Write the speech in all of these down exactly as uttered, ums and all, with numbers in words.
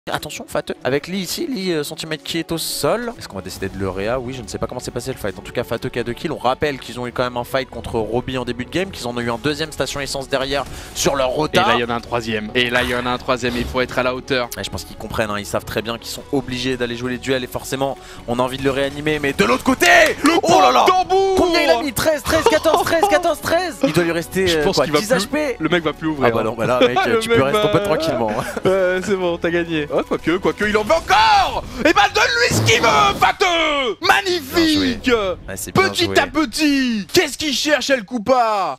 Attention Fateux, avec Lee ici, Lee euh, son teammate qui est au sol. Est-ce qu'on va décider de le réa? Oui, je ne sais pas comment s'est passé le fight. En tout cas Fateux qui a deux kills. On rappelle qu'ils ont eu quand même un fight contre Robbie en début de game, qu'ils en ont eu un deuxième station essence derrière sur leur retard. Et là il y en a un troisième, et là il y en a un troisième, il faut être à la hauteur. Ouais, je pense qu'ils comprennent, hein. Ils savent très bien qu'ils sont obligés d'aller jouer les duels et forcément on a envie de le réanimer. Mais de l'autre côté, le oh là là, tambour. combien il a mis? Treize, treize, quatorze, treize, quatorze, treize. Il doit lui rester je euh, pense quoi, qu'il va dix plus... H P. Le mec va plus ouvrir. Ah bah non, bah là mec, tu peux rester un peu tranquillement. Ouais, c'est bon, t'as gagné. Oh, quoique, quoique, il en veut encore. Et bah donne-lui ce qu'il veut, Fateux. Magnifique. Ouais, petit à petit. Qu'est-ce qu'il cherche, El Coupa?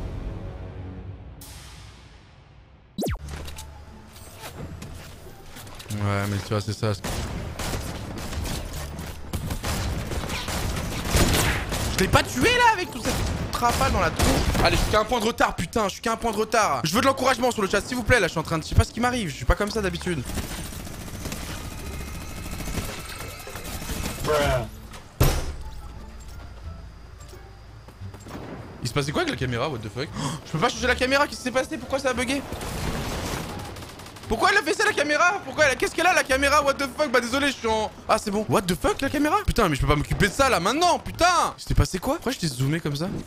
Ouais, mais tu vois, c'est ça. Je l'ai pas tué là avec tout cette rafale dans la tour. Allez, je suis qu'à un point de retard, putain, je suis qu'à un point de retard. Je veux de l'encouragement sur le chat, s'il vous plaît. Là, je suis en train de. Je sais pas ce qui m'arrive, je suis pas comme ça d'habitude. Il se passait quoi avec la caméra, what the fuck? Oh, je peux pas changer la caméra, qu'est-ce qui s'est passé? Pourquoi ça a bugué? Pourquoi elle a fait ça la caméra? Pourquoi elle a... Qu'est-ce qu'elle a la caméra? What the fuck? Bah désolé, je suis en... Ah c'est bon. What the fuck la caméra? Putain mais je peux pas m'occuper de ça là maintenant, putain. C'était passé quoi? Pourquoi je t'ai zoomé comme ça?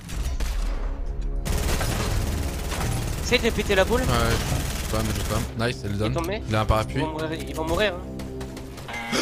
Essaye de péter la boule. Ouais, je sais pas, mais je sais pas. Nice, elle donne. Il, il a un parapluie. Ils vont mourir. Ils vont mourir hein.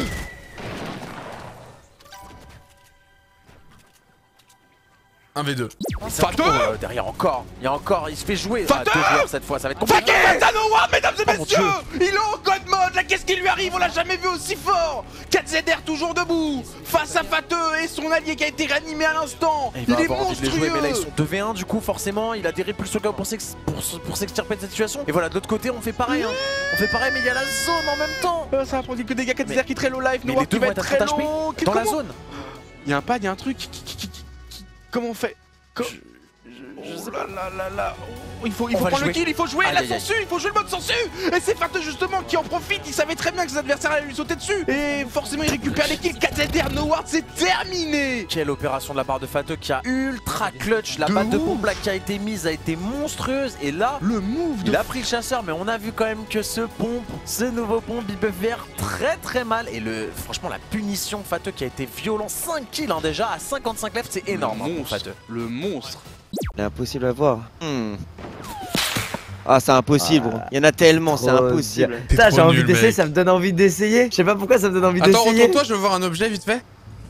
un v deux. Fateux euh, derrière encore. Il y a encore, il se fait jouer. Fateux ah, deux joueurs cette fois, ça va être compliqué. Fatano War, mesdames et oh, messieurs. Il est en god mode. Là, qu'est-ce qui lui arrive? On l'a jamais vu aussi fort. quatre Z R toujours debout face à Fateux et son allié qui a été réanimé à l'instant. Il, il est monstrueux. Jouer, mais là ils sont deux v un du coup forcément. Il a des repulses au gars pour s'extirper de cette situation. Et voilà, de l'autre côté on fait pareil. Hein. On fait pareil mais il y a la zone en même temps. Euh, ça a produit que des gars quatre Z R qui très low life. Mais les deux vont être très H P dans la zone. Il y a un pad, il y a un truc. Comment on fait? Je, je, je sais pas. Là, là, là. Il faut, il faut prendre le kill, il faut jouer aïe, la aïe, sensu, il faut jouer le mode sensu. Et c'est Fateux justement qui en profite, il savait très bien que ses adversaires allaient lui sauter dessus. Et forcément il récupère les kills, quatre Z R, no ward, c'est terminé. Quelle opération de la part de Fateux qui a ultra clutch. La balle de pompe qui a été mise a été monstrueuse. Et là, le move de... il a pris le chasseur, mais on a vu quand même que ce pompe, ce nouveau pompe, il peut faire très très mal. Et le, franchement la punition Fateux qui a été violent, cinq kills hein, déjà à cinquante-cinq left, c'est énorme le hein, monstre, Fateux. Le monstre. C'est impossible à voir. Hmm. Ah c'est impossible, ah, il y en a tellement, c'est impossible. Putain j'ai envie d'essayer, ça me donne envie d'essayer. Je sais pas pourquoi ça me donne envie d'essayer. Attends, retourne-toi, je veux voir un objet vite fait.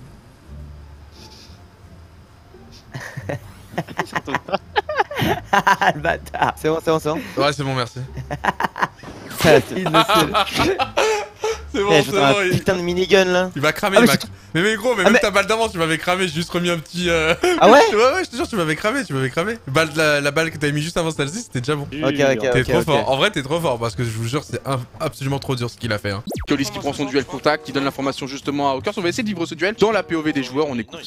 Le bâtard. C'est bon, c'est bon, c'est bon. Ouais c'est bon, merci. C'est bon, hey, c'est bon. Un il... putain de minigun là. Il va cramer, ah, il mais, va... mais mais gros, mais ah, même mais... ta balle d'avant, tu m'avais cramé, j'ai juste remis un petit... Euh... Ah ouais? Ouais ouais, je te jure, tu m'avais cramé, tu m'avais cramé. Balle, la, la balle que t'avais mis juste avant celle-ci, c'était déjà bon. Ok, ok, T'es okay, trop okay. fort, en vrai t'es trop fort, parce que je vous jure, c'est absolument trop dur ce qu'il a fait. Hein. Kyolis qui prend son duel contact, qui donne l'information justement à Hawkers. On va essayer de vivre ce duel dans la P O V des joueurs, on écoute.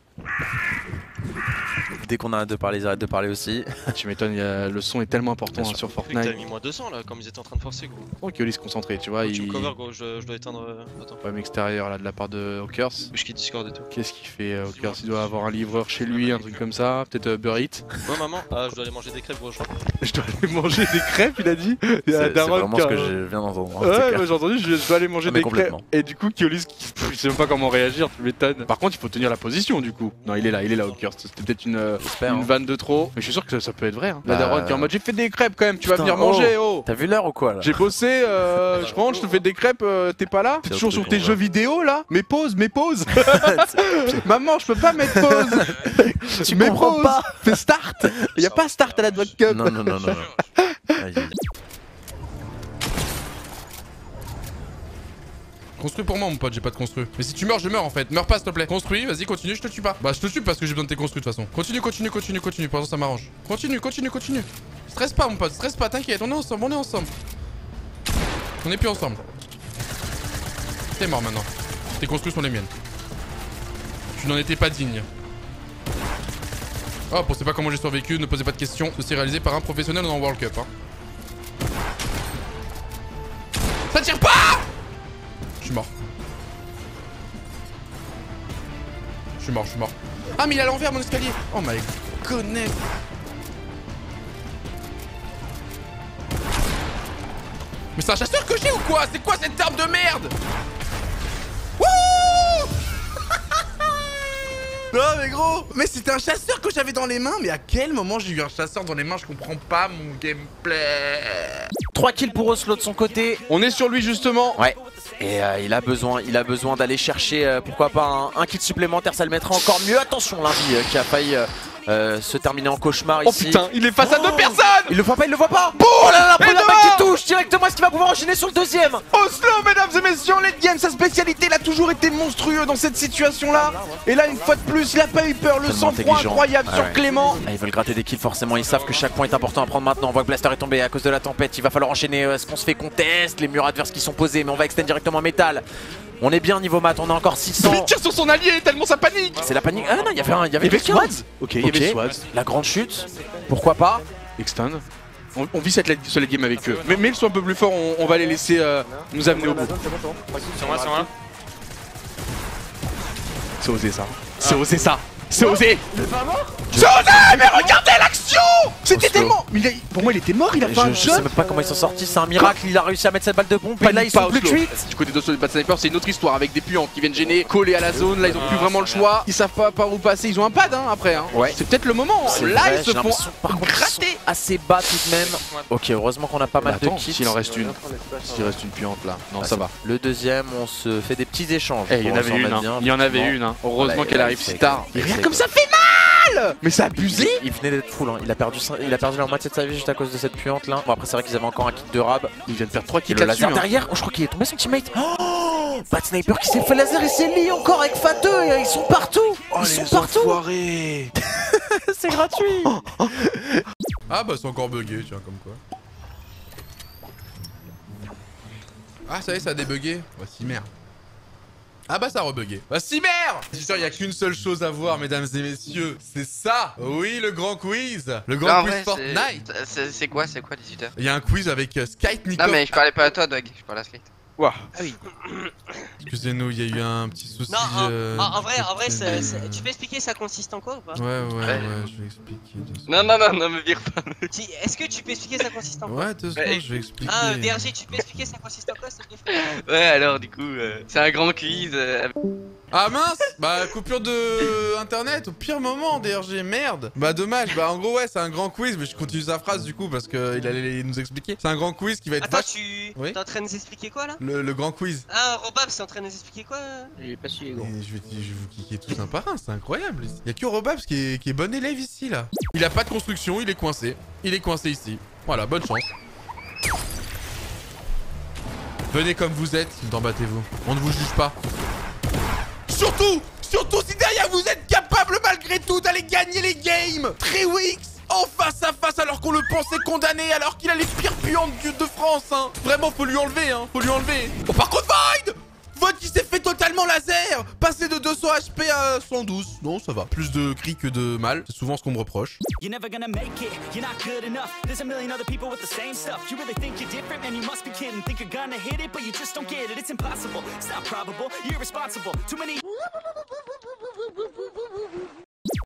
Dès qu'on arrête de parler, ils arrêtent de parler aussi. Tu m'étonnes, a... le son est tellement important hein, sur Fortnite. T'as mis moins deux cents là, comme ils étaient en train de forcer gros. Oh, Kyolis concentré, tu vois. Oh, il... Tu me cover gros, je, je dois éteindre. Euh... Attends. Problème extérieur là de la part de Hawkers. Je quitte Discord et tout. Qu'est-ce qu'il fait euh, Hawkers? Il doit avoir un livreur chez lui, un truc comme ça. Peut-être euh, Burrit. Ouais, maman, ah, je dois aller manger des crêpes gros, je crois. Je dois aller manger des crêpes, il a dit. C'est vraiment ce que je viens d'entendre. Hein, ouais, bah, j'ai entendu, je, je dois aller manger ah, des crêpes. Et du coup, Kyolis, je sais même pas comment réagir, tu m'étonnes. Par contre, il faut tenir la position du coup. Non, il est là, il est là, Hawkers. C'était peut-être une, euh, une hein. vanne de trop. Mais je suis sûr que ça, ça peut être vrai. Hein. Bah, la daronne qui est en mode j'ai fait des crêpes quand même, tu putain, vas venir manger, oh, oh. T'as vu l'heure ou quoi là? J'ai bossé, euh, je rentre, je te fais des crêpes, euh, t'es pas là? T'es toujours sur tes jeux vidéo là? Mais pause, mais pause. Maman, je peux pas mettre pause. Tu mais pause pas. Fais start. Y'a pas start à la Dwag Cup. Non, non, non, non. Aïe. Construis pour moi mon pote, j'ai pas de construit. Mais si tu meurs, je meurs en fait. Meurs pas s'il te plaît. Construis, vas-y, continue, je te tue pas. Bah je te tue parce que j'ai besoin de tes construits de toute façon. Continue, continue, continue, continue. Pour l'instant ça m'arrange. Continue, continue, continue. Stresse pas mon pote, stresse pas, t'inquiète, on est ensemble, on est ensemble. On est plus ensemble. T'es mort maintenant. Tes construits sont les miennes. Tu n'en étais pas digne. Oh, pensez pas comment j'ai survécu, ne posez pas de questions. Ceci est réalisé par un professionnel dans World Cup. Hein. Ça tire pas! Je suis mort. Je suis mort, je suis mort. Ah mais il est à l'envers mon escalier. Oh my goodness. Mais c'est un chasseur que j'ai ou quoi? C'est quoi cette arme de merde? Wouh. Non mais gros, mais c'était un chasseur que j'avais dans les mains. Mais à quel moment j'ai eu un chasseur dans les mains? Je comprends pas mon gameplay. trois kills pour Oslo de son côté. On est sur lui justement. Ouais. Et euh, il a besoin, il a besoin d'aller chercher, euh, pourquoi pas, un, un kill supplémentaire, ça le mettra encore mieux. Attention, Lundi euh, qui a failli euh, euh, se terminer en cauchemar Oh ici. putain, il est face à deux Oh, personnes. il le voit pas, il le voit pas. Oh là là, première balle qui touche directement, est-ce qu'il va pouvoir enchaîner sur le deuxième? Oslo, mesdames et messieurs, en late game, sa spécialité, il a toujours été monstrueux dans cette situation-là. Et là, une fois de plus, il a pas eu peur, le Tellement sang-froid intelligent. incroyable Ah sur ouais. Clément. Ah, ils veulent gratter des kills forcément, ils savent que chaque point est important à prendre maintenant. On voit que Blaster est tombé à cause de la tempête, il va falloir enchaîner. Est-ce qu'on se fait contest? Les murs adverses qui sont posés, mais on va extend directement métal. On est bien niveau mat, on a encore six cents. Il tire sur son allié tellement ça panique. C'est la panique. Ah non, il y avait un, il y avait Il y avait quelqu'un. Swads. Ok, il y avait Swads. La grande chute, pourquoi pas? Extend. On, on vit cette late, ce late game avec eux. Mais, mais ils sont un peu plus forts, on, on va les laisser euh, nous amener au bout. Sur moi, sur moi. C'est osé ça. C'est osé ça. C'est osé. C'est osé. Mais regardez l'action. C'était Oslo. tellement. Mais il a- pour moi, il était mort. Il a Je, fait un je sais shot. même pas comment ils sont sortis, c'est un miracle, il a réussi à mettre cette balle de pompe et là ils Panique sont pas, plus de Oslo. huit. Du côté d'Oslo, les Bad Sniper, c'est une autre histoire avec des puants qui viennent gêner, coller à la zone. Là, ils ont plus vraiment le choix. Ils savent pas par où passer. Ils ont un pad hein, après. Hein. Ouais. C'est peut-être le moment. C'est Là, vrai, ils j'ai se font l'impression, par contre, ils sont gratter. assez bas tout de même. Ok, heureusement qu'on a pas mal Bah, attends, de kills. s'il en reste une. S'il reste une puante là. Non, Ah, ça c'est va. Le deuxième, on se fait des petits échanges. Eh, il y en pour avait s'en une. mettre hein. bien, Il y en avait effectivement. une. hein. Heureusement Là, qu'elle là, arrive il si fait- tard. il Et regarde fait comme que- ça fait mal. Mais c'est abusé. Il venait d'être full, hein. il, a perdu, cin- il a perdu la moitié de sa vie juste à cause de cette puante là. Bon après c'est vrai qu'ils avaient encore un kit de rab. Il vient de perdre trois Et kills le là-dessus. laser hein. derrière, oh, je crois qu'il est tombé son teammate. Oh Bad Sniper qui s'est fait laser et c'est lié encore avec Fateux et ils sont partout. Oh, Ils sont les partout. enfoirés. C'est gratuit. Ah bah c'est encore bugué, tiens, comme quoi. Ah ça y est, ça a débugué. Bah si merde. Ah bah ça a rebugué. Bah si merde. C'est sûr, il y a qu'une seule chose à voir, mesdames et messieurs. C'est ça. Oui, le grand quiz. Le grand Non, en quiz vrai, Fortnite. c'est- c'est c'est quoi, c'est quoi dix-huit heures? Il y a un quiz avec euh, Skype Nico. Non mais je parlais pas à toi Dog, je parlais à Skate. Ouah. Excusez-nous, il y a eu un petit souci. Non, en, euh, en- en vrai, en vrai, de- c'est- c'est- tu peux expliquer ça consiste en quoi ou pas? Ouais, ouais, ouais, je vais expliquer. deux secondes. Non non non, non me vire pas. Si- Est-ce que tu peux expliquer ça consiste en quoi? Ouais, deux secondes, je vais expliquer. Ah, V R G, tu peux expliquer ça consiste en quoi, s'il te plaît, frère? Ouais alors du coup, euh, c'est un grand quiz. euh, Ah mince. Bah coupure de internet au pire moment D R G, merde. Bah dommage, bah en gros ouais c'est un grand quiz, mais je continue sa phrase du coup parce qu'il allait nous expliquer. C'est un grand quiz qui va être Attends, vache- tu... Oui. T'es en train de nous expliquer quoi, là? le, le grand quiz. Ah, Robab, c'est en train de nous expliquer quoi? J'ai pas su Et je vais, je vais vous kicker tous un par un, c'est incroyable. Il y a que Robabs qui est, qui est bon élève ici là. Il a pas de construction, il est coincé. Il est coincé ici. Voilà, bonne chance. Venez comme vous êtes, ne t'en battez-vous. On ne vous juge pas. Surtout, surtout si derrière vous êtes capable malgré tout d'aller gagner les games. Trewix en face à face alors qu'on le pensait condamné, alors qu'il a les pires puantes de de France, hein. Vraiment, faut lui enlever, hein. Faut lui enlever. Oh, par contre, Void Void qui s'est fait totalement laser. Passer de deux cents H P à cent douze. Non, ça va. Plus de cris que de mal. C'est souvent ce qu'on me reproche. You're never gonna make it, you're not good enough. There's a million other people with the same stuff. You really think you're different, man, you must be kidding. Think you're gonna hit it, but you just don't get it. It's impossible, it's not probable, you're irresponsible. Too many